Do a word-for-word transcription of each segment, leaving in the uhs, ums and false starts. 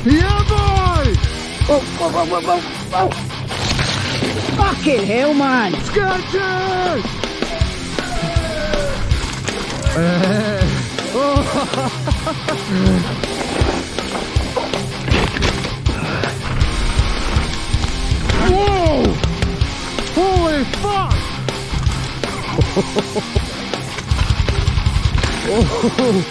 Yeah, boy! Whoa, whoa, whoa, whoa, whoa, whoa! Fucking hell, man! Sketchy! Uh, oh. Whoa! Holy fuck! Oh.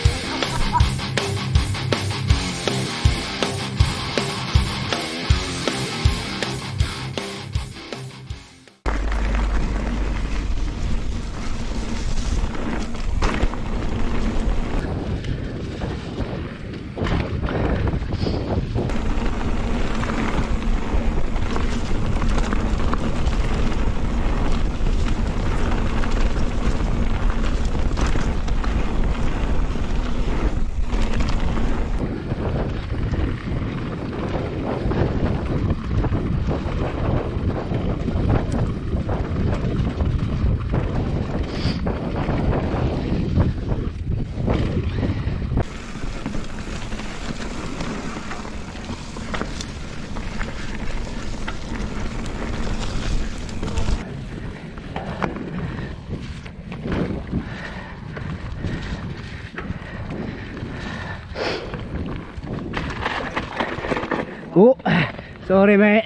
Oh, sorry, mate.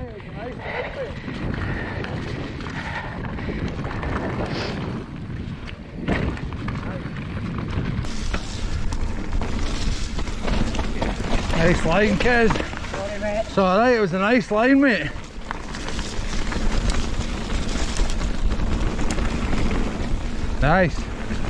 Nice line, Kez. Sorry, mate. It's alright, it was a nice line, mate. Nice.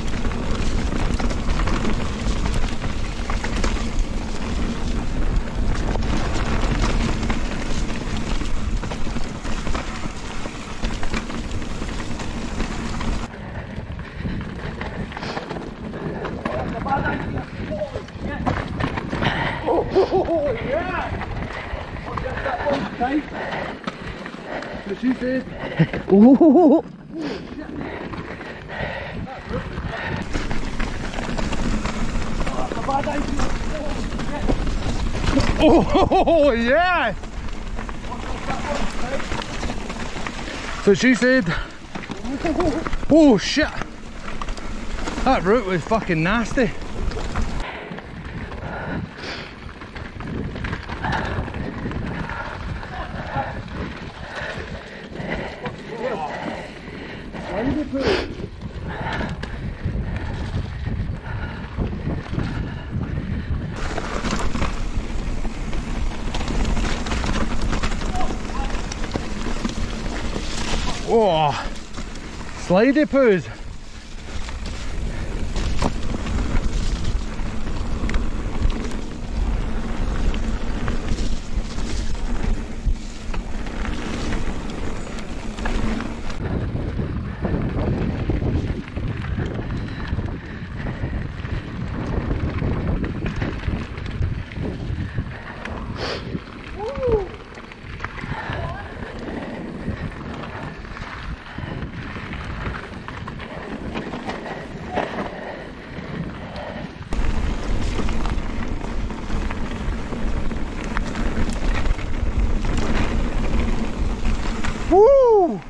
Oh, yeah! What she said. Oh, Oh, yeah! So she said. Oh, shit! That route was fucking nasty. Oh, slidey poos. Woo!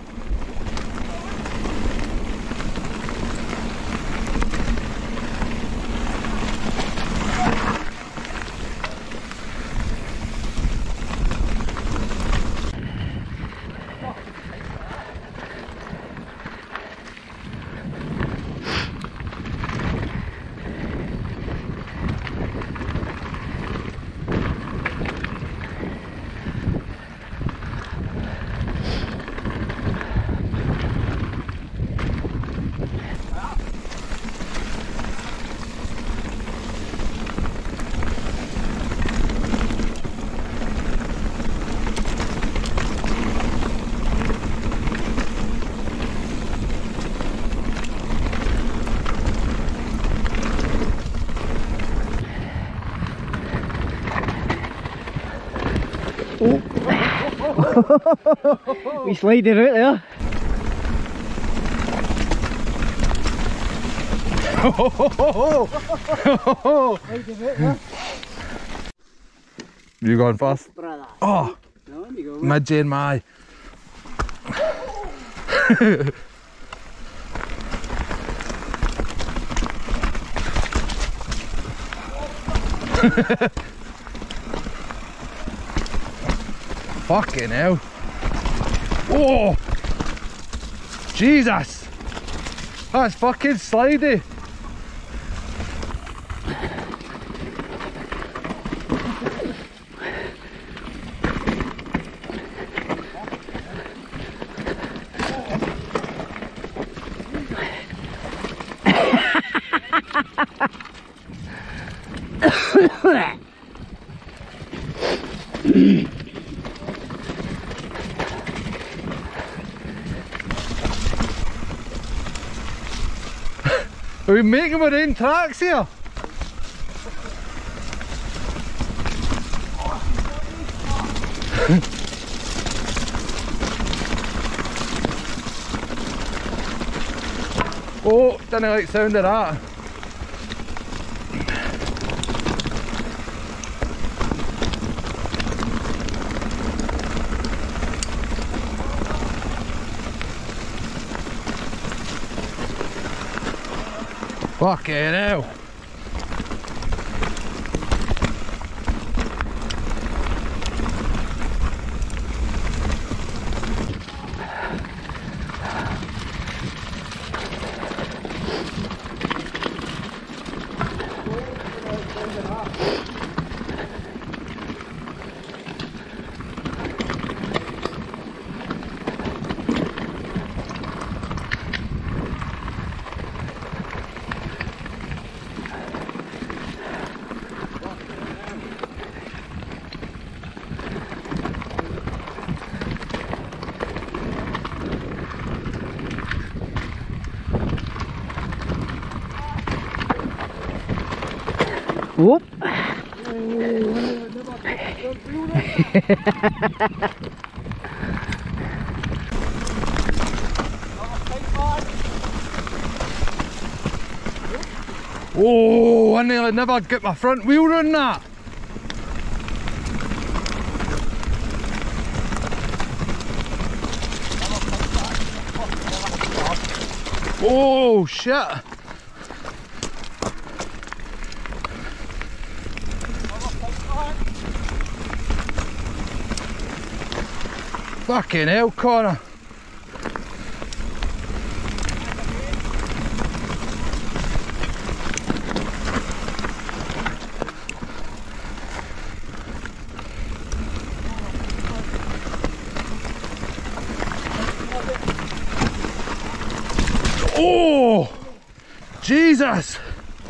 we slided out there. You going first? Brother. Oh, No, you go. mid in my eye. Fucking hell. Oh! Jesus! That's fucking slidey. Are we making our own tracks here? Oh, didn't like the sound of that. Fucking hell. Whoop. Oh, I nearly never get my front wheel on that. Oh shit. Fucking hell, Connor. Oh, Jesus.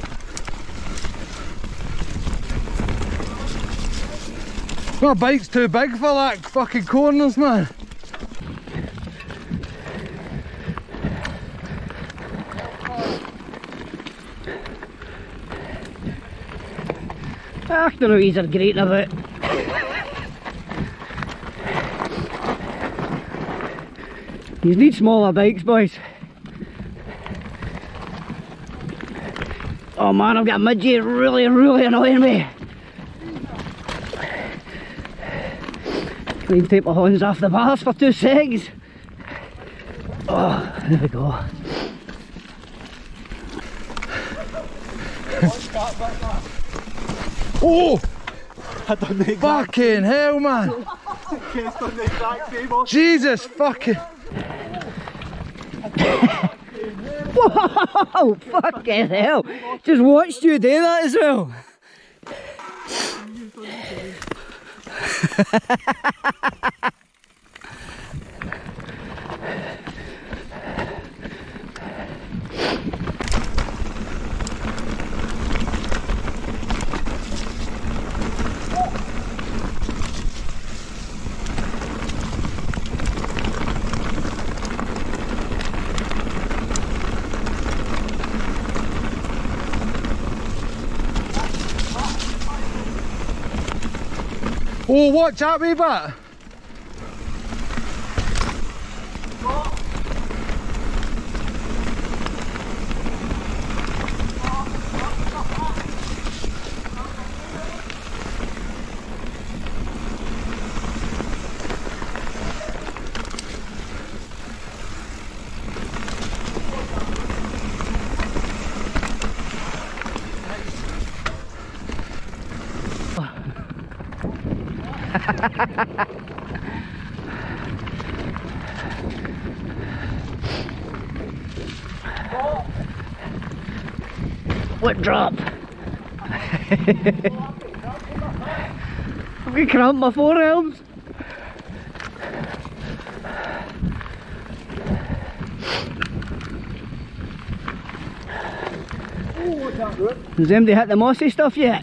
My bike's too big for that fucking corners, man. I don't know, he's are great about. You need smaller bikes, boys. Oh man, I've got a midget really, really annoying me. I need to take my hands off the bars for two seconds. Oh, there we go. Oh! I done the exact Fucking hell, man! case done the exact same. Oh, Jesus fucking... Whoa! Fucking hell! Just watched you do that as well. Oh, watch out, wee bit! What drop? I'm gonna cramp my forearms. Has anybody hit the mossy stuff yet?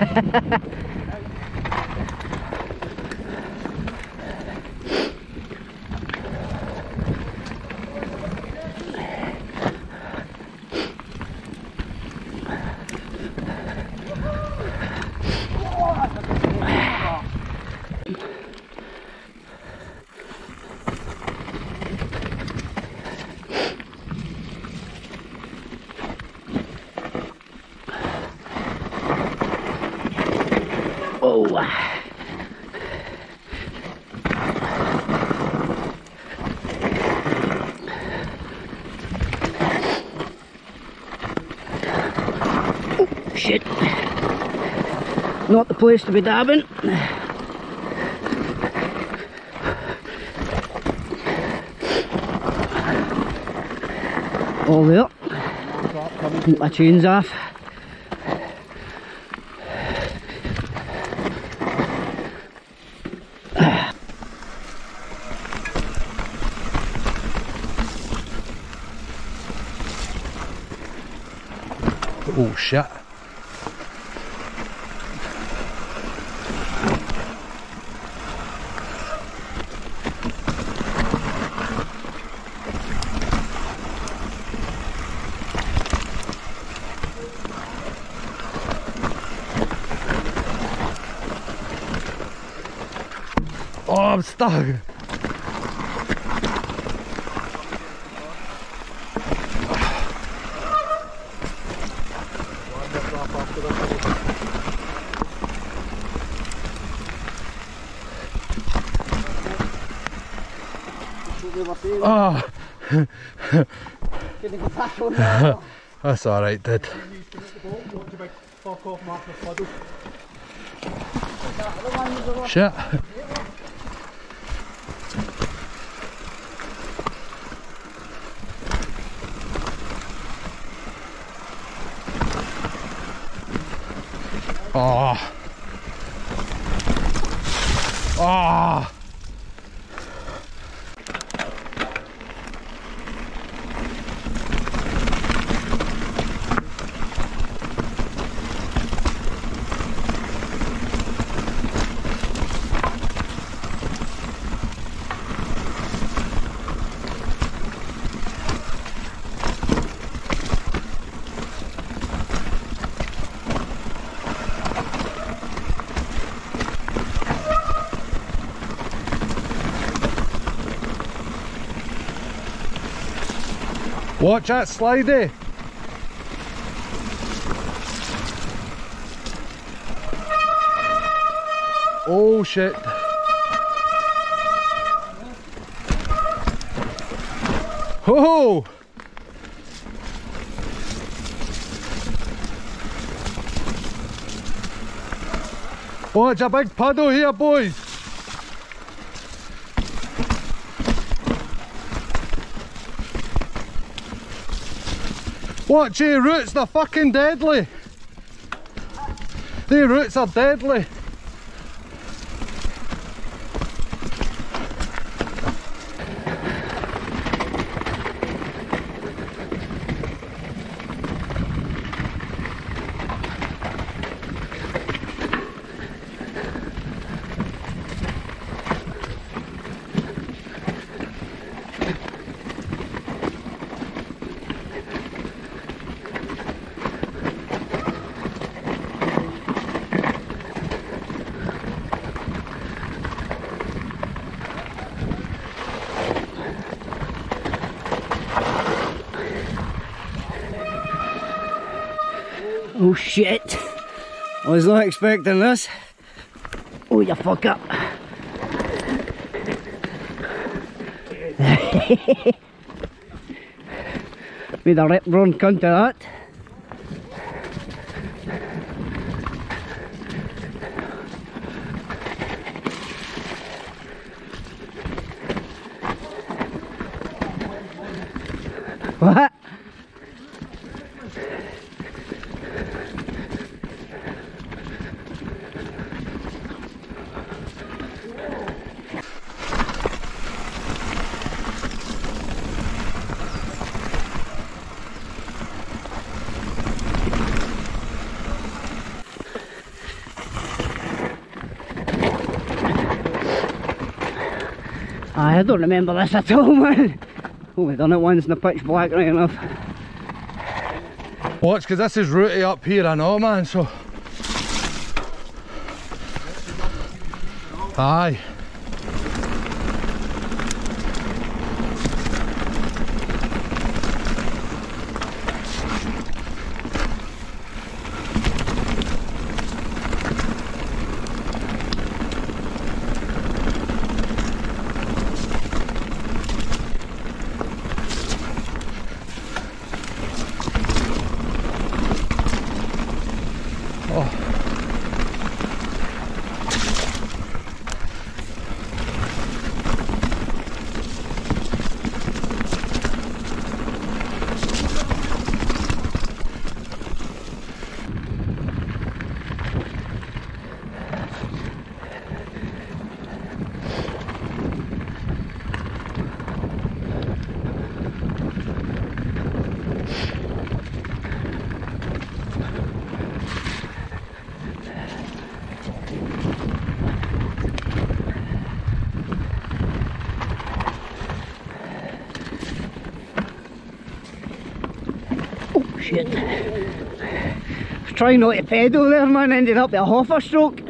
Oh. Oh, shit. Not the place to be dabbing. All there. Keep my chains off. Oh shit. Oh, I'm stuck. Oh. That's alright, dude. Shit. Oh. Oh. Watch that slidey. Oh shit. Oh! Watch a big puddle here, boys. Watch your roots, they're fucking deadly. These roots are deadly. Oh shit, I was not expecting this. Oh, you fuck up. Made a rip run cunt of that. What? I don't remember this at all, man. Only done it once in the pitch black, right enough. Watch, because this is rooty up here, I know, man, so... Aye. Shit. I was trying not to pedal there, man, ended up with a hoffer stroke.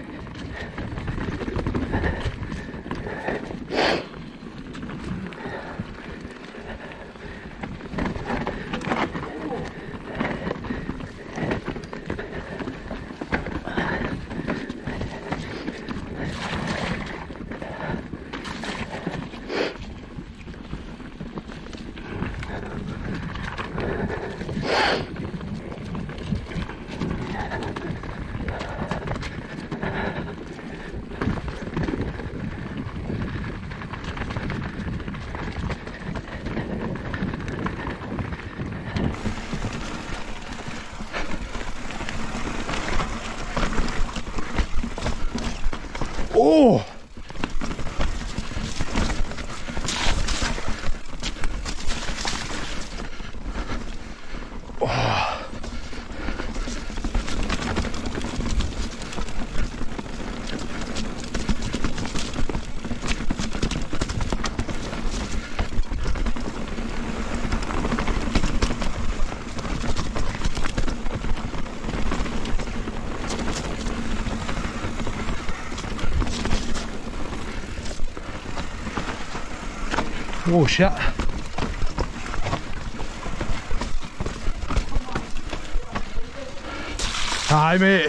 Oh! Oh. Oh shit. Hi mate.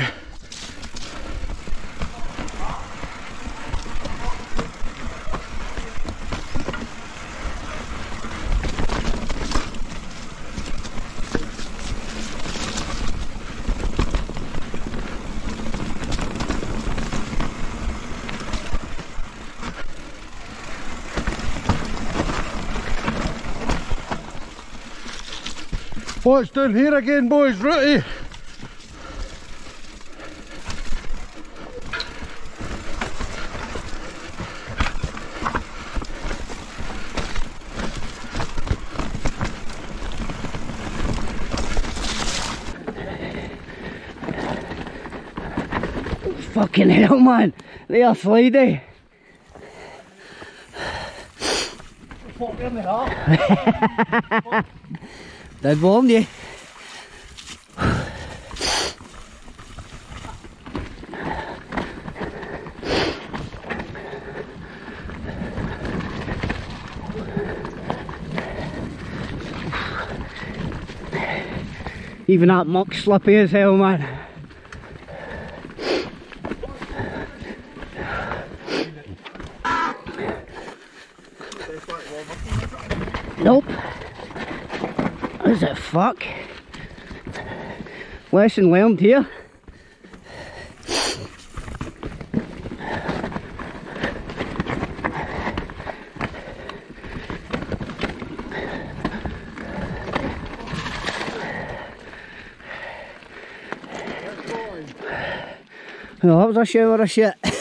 Watch down here again, boys, rooty. Fucking hell, man, they are slidey. Did warn you. Even that muck's slippy as hell, man. Nope. Is it fuck? Lesson learned here. Well, that was a shower of shit.